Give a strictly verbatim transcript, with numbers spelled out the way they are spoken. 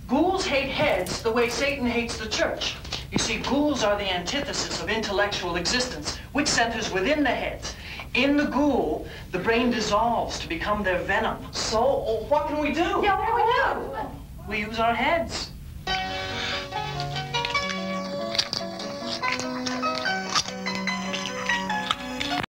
Ghouls hate heads the way Satan hates the church. You see, ghouls are the antithesis of intellectual existence, which centers within the heads. In the ghoul, the brain dissolves to become their venom. So, what can we do? Yeah, what can we do? We use our heads.